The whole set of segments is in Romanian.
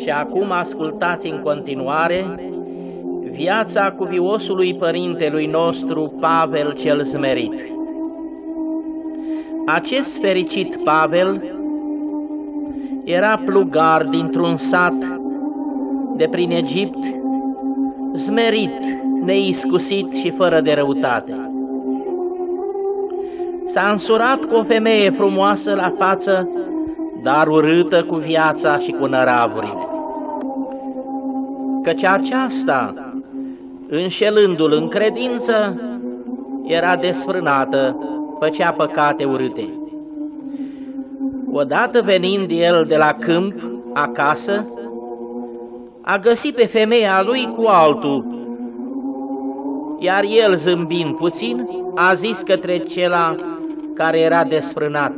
Și acum ascultați în continuare viața cuviosului părintelui nostru Pavel cel Smerit. Acest fericit Pavel era plugar dintr-un sat de prin Egipt, smerit, neiscusit și fără de răutate. S-a însurat cu o femeie frumoasă la față, dar urâtă cu viața și cu năravurile. Căci aceasta, înșelându-l în credință, era desfrânată, făcea păcate urâte. Odată venind el de la câmp acasă, a găsit pe femeia lui cu altul, iar el, zâmbind puțin, a zis către cela care era desfrânat: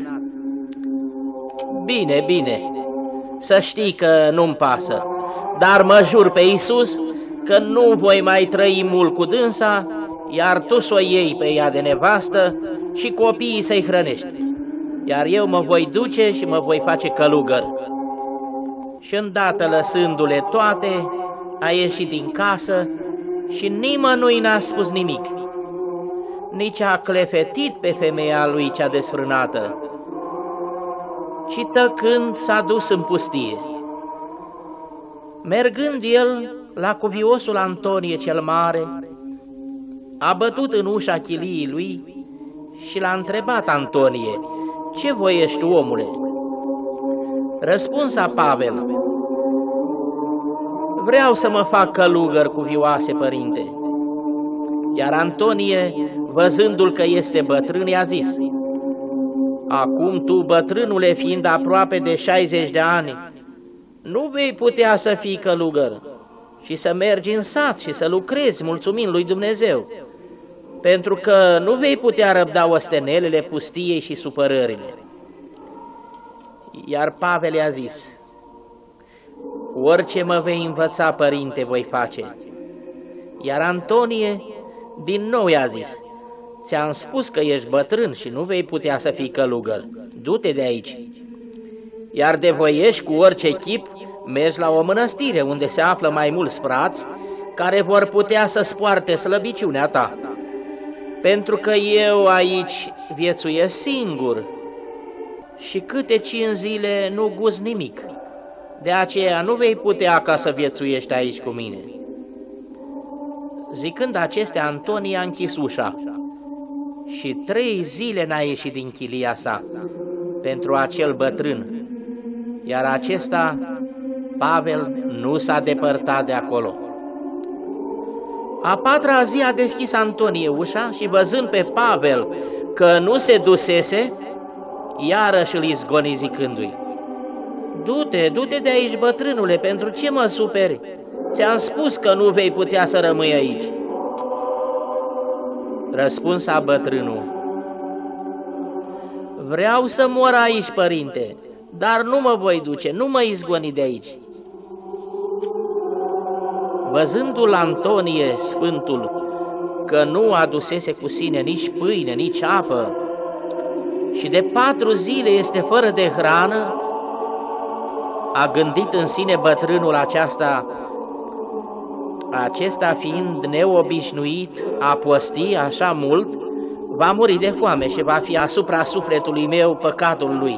Bine, bine, să știi că nu-mi pasă, dar mă jur pe Iisus că nu voi mai trăi mult cu dânsa, iar tu să o iei pe ea de nevastă și copiii să-i hrănești, iar eu mă voi duce și mă voi face călugăr. Și îndată, lăsându-le toate, a ieșit din casă și nimănui n-a spus nimic, nici a clefetit pe femeia lui cea desfrânată, ci tăcând s-a dus în pustie. Mergând el la cuviosul Antonie cel Mare, a bătut în ușa chiliei lui și l-a întrebat Antonie: Ce voiești tu, omule? Răspunsa Pavel: Vreau să mă fac călugăr, cuvioase părinte. Iar Antonie, văzându-l că este bătrân, i-a zis: Acum tu, bătrânule, fiind aproape de 60 de ani, nu vei putea să fii călugăr și să mergi în sat și să lucrezi mulțumind lui Dumnezeu, pentru că nu vei putea răbda ostenelele pustiei și supărările. Iar Pavel i-a zis: Orice mă vei învăța, părinte, voi face. Iar Antonie din nou i-a zis: Ți-am spus că ești bătrân și nu vei putea să fii călugăr, du-te de aici. Iar de voiești cu orice chip, mergi la o mănăstire unde se află mai mulți frați care vor putea să-ți poarte slăbiciunea ta, pentru că eu aici viețuiesc singur și câte 5 zile nu gust nimic, de aceea nu vei putea ca să viețuiești aici cu mine. Zicând acestea, Antonie a închis ușa și 3 zile n-a ieșit din chilia sa pentru acel bătrân, iar acesta, Pavel, nu s-a depărtat de acolo. A 4-a zi a deschis Antonie ușa și, văzând pe Pavel că nu se dusese, iarăși îl izgoni zicându-i: Du-te, du-te de aici, bătrânule, pentru ce mă superi? Ți-am spus că nu vei putea să rămâi aici. Răspunsa bătrânul: Vreau să mor aici, părinte, dar nu mă voi duce, nu mă izgoni de aici. Văzându-l Antonie, sfântul, că nu adusese cu sine nici pâine, nici apă, și de 4 zile este fără de hrană, a gândit în sine bătrânul acesta fiind neobișnuit a posti așa mult, va muri de foame și va fi asupra sufletului meu păcatul lui.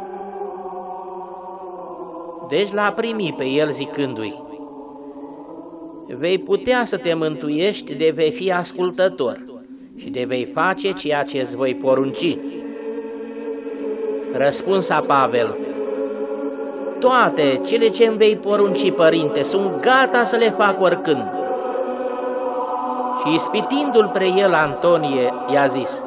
Deci l-a primit pe el zicându-i: Vei putea să te mântuiești de vei fi ascultător și de vei face ceea ce îți voi porunci. Răspunsa Pavel: Toate cele ce îmi vei porunci, părinte, sunt gata să le fac oricând. Și ispitindu-l pre el, Antonie i-a zis: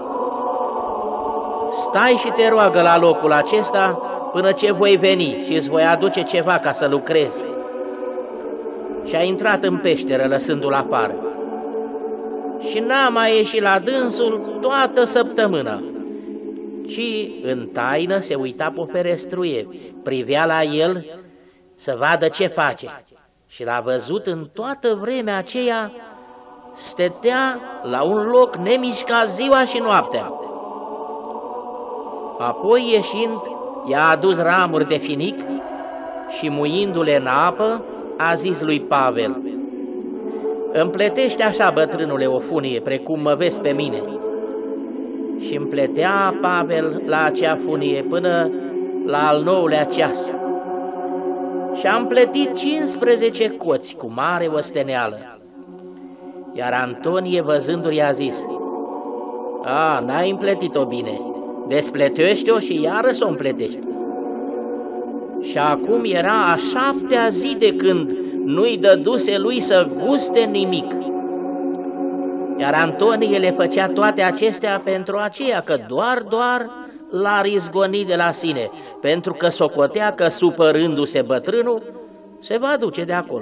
Stai și te roagă la locul acesta până ce voi veni și îți voi aduce ceva ca să lucrezi. Și a intrat în peșteră, lăsându-l afară. Și n-a mai ieșit la dânsul toată săptămâna, ci în taină se uita pe o ferestruie, privea la el să vadă ce face. Și l-a văzut în toată vremea aceea, stătea la un loc nemișcat ziua și noaptea. Apoi, ieșind, i-a adus ramuri de finic și muindu-le în apă, a zis lui Pavel: împletește așa, bătrânule, o funie, precum mă vezi pe mine. Și împletea Pavel la acea funie până la al 9-lea ceas. Și a împletit 15 coți cu mare osteneală. Iar Antonie, văzându-i, a zis: n-ai împletit-o bine, despletește-o și iară s-o împletești. Și acum era a 7-a zi de când nu-i dăduse lui să guste nimic. Iar Antonie le făcea toate acestea pentru aceea că doar l-ar izgoni de la sine, pentru că socotea că, supărându-se bătrânul, se va duce de acolo.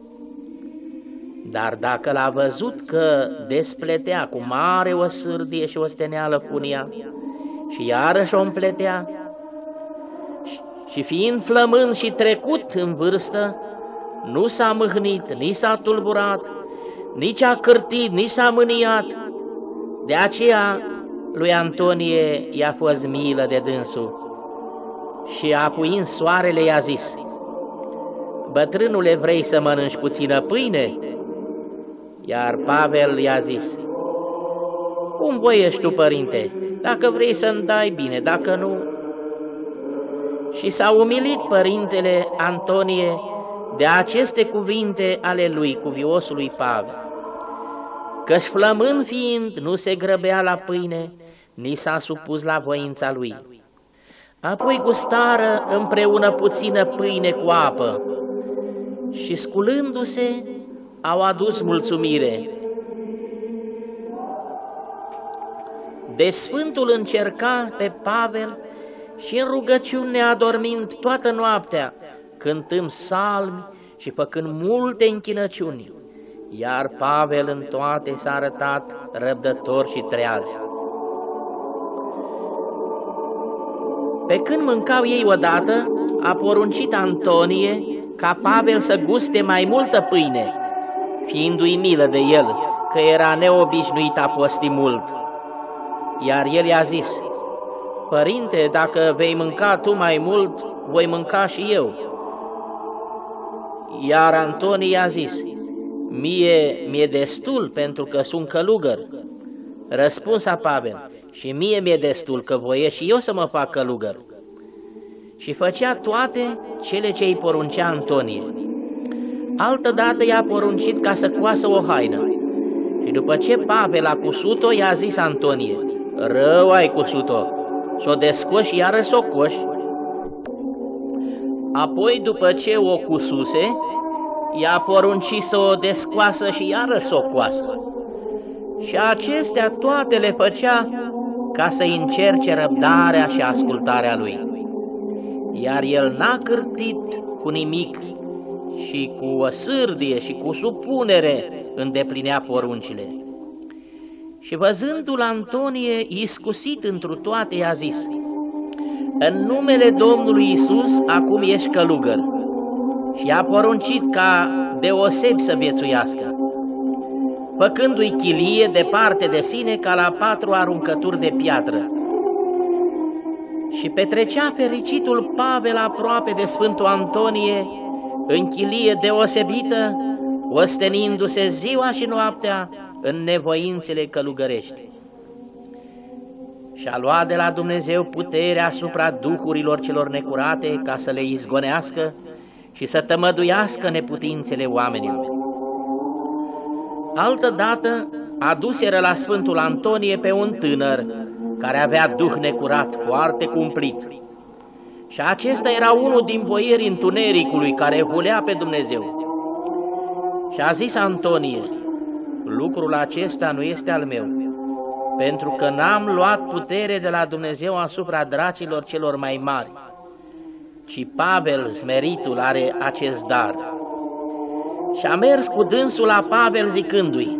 Dar dacă l-a văzut că despletea cu mare osârdie și osteneală funia și iarăși o împletea, și fiind flămând și trecut în vârstă, nu s-a mâhnit, nici s-a tulburat, nici a cârtit, nici s-a mâniat. De aceea lui Antonie i-a fost milă de dânsul și, apuind soarele, i-a zis: bătrânule, vrei să mănânci puțină pâine? Iar Pavel i-a zis: cum voiești tu, părinte, dacă vrei să-mi dai bine, dacă nu... Și s-a umilit părintele Antonie de aceste cuvinte ale lui, cuviosului Pavel, căci flămând fiind, nu se grăbea la pâine, ni s-a supus la voința lui. Apoi gustară împreună puțină pâine cu apă și, sculându-se, au adus mulțumire. Deci Sfântul încerca pe Pavel și în rugăciune, neadormind toată noaptea, cântând psalmi și făcând multe închinăciuni, iar Pavel în toate s-a arătat răbdător și treaz. Pe când mâncau ei odată, a poruncit Antonie ca Pavel să guste mai multă pâine, fiindu-i milă de el, că era neobișnuit a posti mult. Iar el i-a zis: părinte, dacă vei mânca tu mai mult, voi mânca și eu. Iar Antonie i-a zis: mi-e destul, pentru că sunt călugăr. Răspunsa Pavel: și mie mi-e destul, că voiesc și eu să mă fac călugăr. Și făcea toate cele ce îi poruncea Antonie. Altădată i-a poruncit ca să coasă o haină. Și după ce Pavel a cusut-o, i-a zis Antonie: rău ai cusut-o, s-o descoși, iară s-o coși. Apoi, după ce o cususe, i-a poruncit să o descoasă și iară s-o coasă. Și acestea toate le făcea ca să-i încerce răbdarea și ascultarea lui. Iar el n-a cârtit cu nimic și cu o sârdie și cu supunere îndeplinea poruncile. Și văzându-l Antonie iscusit întru toate, i-a zis: în numele Domnului Iisus, acum ești călugăr. Și a poruncit ca deosebi să viețuiască, făcându-i chilie departe de sine ca la 4 aruncături de piatră. Și petrecea fericitul Pavel aproape de Sfântul Antonie, în chilie deosebită, ostenindu-se ziua și noaptea în nevoințele călugărești. Și-a luat de la Dumnezeu puterea asupra duhurilor celor necurate ca să le izgonească și să tămăduiască neputințele oamenilor. Altădată aduseră la Sfântul Antonie pe un tânăr care avea duh necurat, foarte cumplit. Și acesta era unul din boierii întunericului care hulea pe Dumnezeu. Și a zis Antonie: lucrul acesta nu este al meu, pentru că n-am luat putere de la Dumnezeu asupra dracilor celor mai mari, ci Pavel, smeritul, are acest dar. Și a mers cu dânsul la Pavel zicându-i: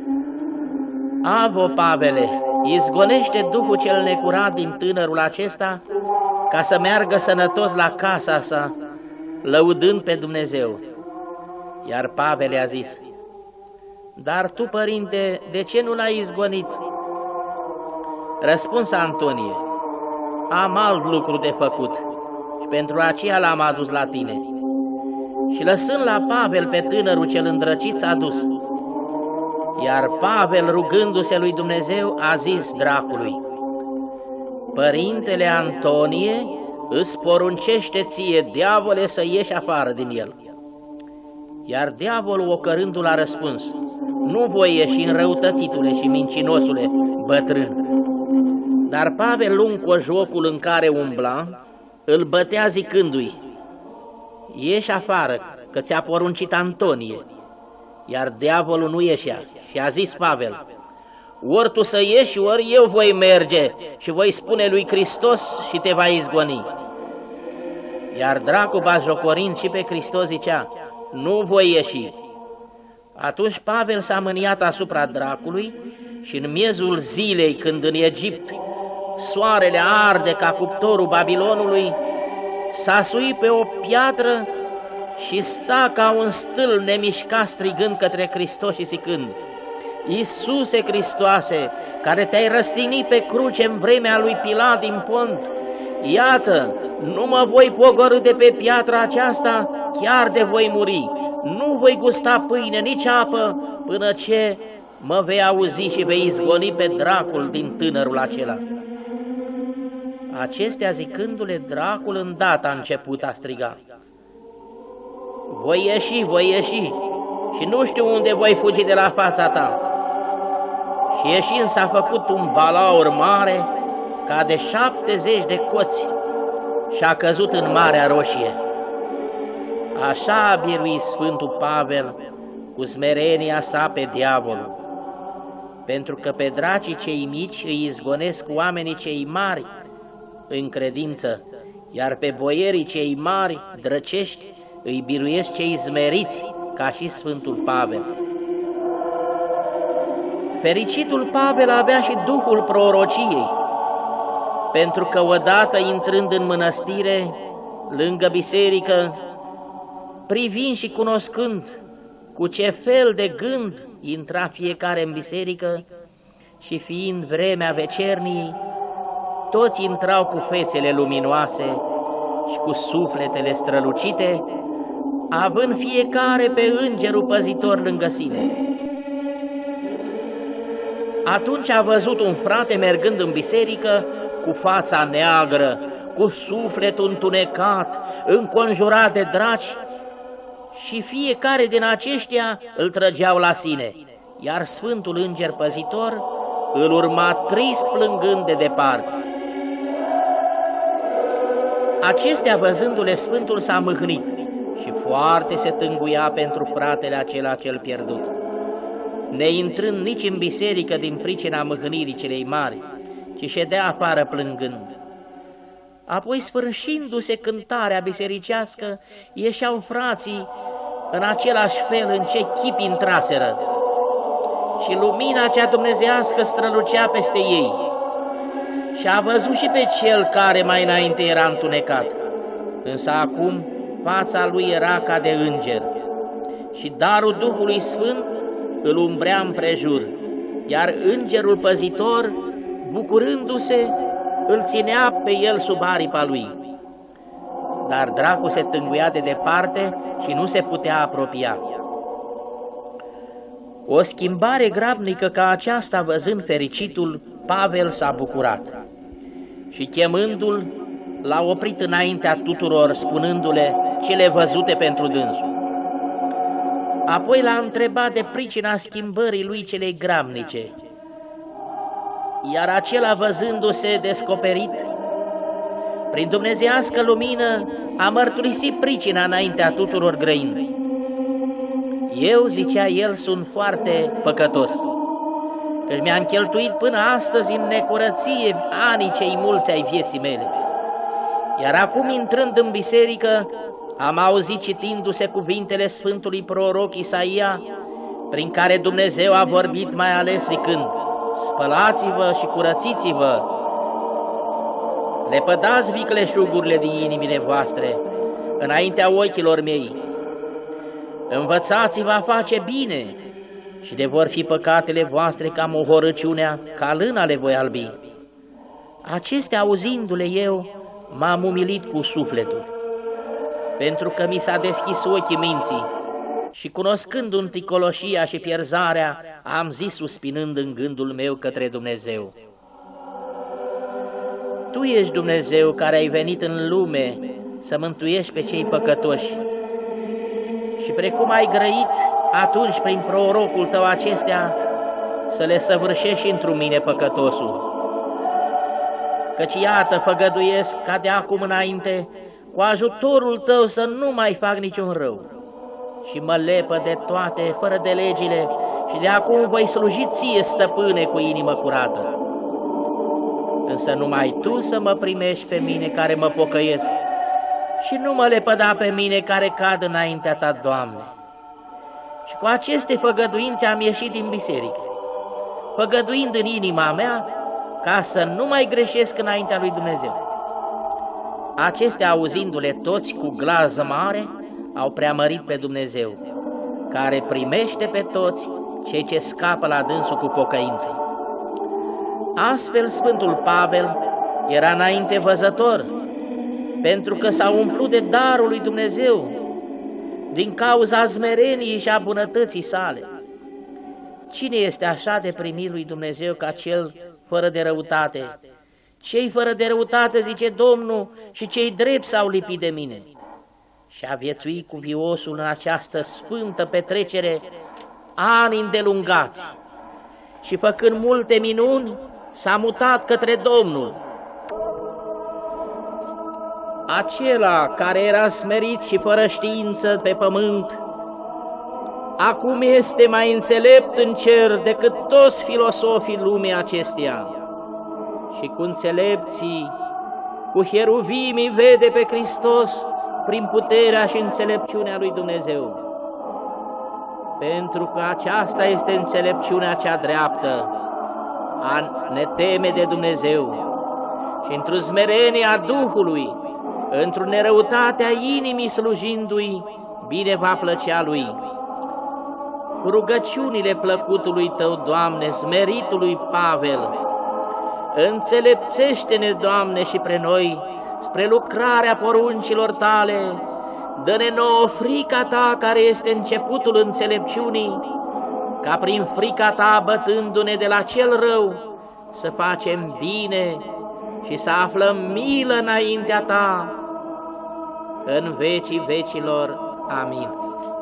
avo, Pavele, izgonește duhul cel necurat din tânărul acesta ca să meargă sănătos la casa sa, lăudând pe Dumnezeu. Iar Pavel i-a zis: dar tu, părinte, de ce nu l-ai izgonit? Răspunsa Antonie: am alt lucru de făcut. Și pentru aceea l-am adus la tine. Și lăsând la Pavel pe tânărul cel îndrăcit s-a dus. Iar Pavel, rugându-se lui Dumnezeu, a zis dracului: Părintele Antonie îți poruncește ție, diavole, să ieși afară din el. Iar diavolul, ocărându-l, a răspuns: Nu voi ieși, înrăutățitule și mincinosule bătrân. Dar Pavel, luând cojocul în care umbla, îl bătea zicându-i: Ieși afară, că ți-a poruncit Antonie. Iar diavolul nu ieșea și a zis Pavel: Ori tu să ieși, ori eu voi merge și voi spune lui Hristos și te va izgoni. Iar dracul, batjocorind și pe Hristos, zicea: Nu voi ieși. Atunci Pavel s-a mâniat asupra dracului și în miezul zilei, când în Egipt soarele arde ca cuptorul Babilonului, s-a suit pe o piatră și sta ca un stâlp nemișcat, strigând către Hristos și zicând: Iisuse Hristoase, care te-ai răstignit pe cruce în vremea lui Pilat din Pont, iată, nu mă voi pogorî de pe piatra aceasta, chiar de voi muri. Nu voi gusta pâine, nici apă, până ce mă vei auzi și vei izgoni pe dracul din tânărul acela. Acestea zicându-le, dracul îndată a început a striga: Voi ieși și nu știu unde voi fugi de la fața ta. Și ieșind s-a făcut un balaur mare, ca de 70 de coți, și a căzut în Marea Roșie. Așa a biruit Sfântul Pavel cu smerenia sa pe diavol, pentru că pe dracii cei mici îi izgonesc oamenii cei mari în credință, iar pe boierii cei mari drăcești îi biruiesc cei zmeriți, ca și Sfântul Pavel. Fericitul Pavel avea și duhul prorociei, pentru că odată intrând în mănăstire, lângă biserică, privind și cunoscând cu ce fel de gând intra fiecare în biserică și fiind vremea vecerniei, toți intrau cu fețele luminoase și cu sufletele strălucite, având fiecare pe îngerul păzitor lângă sine. Atunci a văzut un frate mergând în biserică cu fața neagră, cu sufletul întunecat, înconjurat de draci, și fiecare din aceștia îl trăgeau la sine, iar Sfântul Înger Păzitor îl urma trist plângând de departe. Acestea, văzându-le, Sfântul s-a mâhnit și foarte se tânguia pentru fratele acela cel pierdut, neintrând nici în biserică din pricina mâhnirii celei mari, ci ședea afară plângând. Apoi, sfârșindu-se cântarea bisericească, ieșeau frații în același fel în ce chip intraseră, și lumina cea dumnezeiască strălucea peste ei. Și a văzut și pe cel care mai înainte era întunecat, însă acum fața lui era ca de înger, și darul Duhului Sfânt îl umbrea împrejur, iar îngerul păzitor, bucurându-se, îl ținea pe el sub aripa lui. Dar dracul se tânguia de departe și nu se putea apropia. O schimbare grabnică ca aceasta văzând fericitul, Pavel s-a bucurat și chemându-l, l-a oprit înaintea tuturor, spunându-le cele văzute pentru dânsul. Apoi l-a întrebat de pricina schimbării lui celei grabnice, iar acela, văzându-se descoperit, prin dumnezeiască lumină, a mărturisit pricina înaintea tuturor grăind. Eu, zicea el, sunt foarte păcătos, căci mi-am cheltuit până astăzi în necurăție anii cei mulți ai vieții mele. Iar acum, intrând în biserică, am auzit citindu-se cuvintele Sfântului Proroc Isaia, prin care Dumnezeu a vorbit mai ales zicând: Spălați-vă și curățiți-vă, lepădați vicleșugurile din inimile voastre înaintea ochilor mei, învățați-vă a face bine și de vor fi păcatele voastre ca mohorăciunea, ca lâna le voi albi. Acestea, auzindu-le eu, m-am umilit cu sufletul, pentru că mi s-a deschis ochii minții și cunoscând ticoloșia și pierzarea, am zis suspinând în gândul meu către Dumnezeu: Tu ești Dumnezeu care ai venit în lume să mântuiești pe cei păcătoși și precum ai grăit atunci prin prorocul tău acestea, să le săvârșești într-un mine păcătosul. Căci iată, făgăduiesc ca de acum înainte, cu ajutorul tău, să nu mai fac niciun rău și mă lepă de toate fără de legile și de acum voi sluji ție, stăpâne, cu inimă curată. Însă numai tu să mă primești pe mine care mă pocăiesc și nu mă lepăda pe mine care cad înaintea ta, Doamne. Și cu aceste făgăduințe am ieșit din biserică, făgăduind în inima mea ca să nu mai greșesc înaintea lui Dumnezeu. Acestea, auzindu-le toți cu glas mare, au preamărit pe Dumnezeu, care primește pe toți cei ce scapă la dânsul cu pocăință. Astfel, Sfântul Pavel era înainte văzător, pentru că s-a umplut de darul lui Dumnezeu, din cauza smereniei și a bunătății sale. Cine este așa de primit lui Dumnezeu ca cel fără de răutate? Cei fără de răutate, zice Domnul, și cei drepți s-au lipit de mine. Și a viețuit cuviosul în această sfântă petrecere ani îndelungați și făcând multe minuni, s-a mutat către Domnul. Acela care era smerit și fără știință pe pământ, acum este mai înțelept în cer decât toți filosofii lumii acesteia. Și cu înțelepții, cu heruvimii vede pe Hristos prin puterea și înțelepciunea lui Dumnezeu. Pentru că aceasta este înțelepciunea cea dreaptă, a ne teme de Dumnezeu și într-o smerenie a Duhului, într-o nerăutate a inimii slujindu-i, bine va plăcea Lui. Cu rugăciunile plăcutului Tău, Doamne, smeritului Pavel, înțelepțește-ne, Doamne, și pre noi, spre lucrarea poruncilor Tale, dă-ne nouă frica Ta, care este începutul înțelepciunii, ca prin frica Ta, bătându-ne de la cel rău, să facem bine și să aflăm milă înaintea Ta, în vecii vecilor. Amin.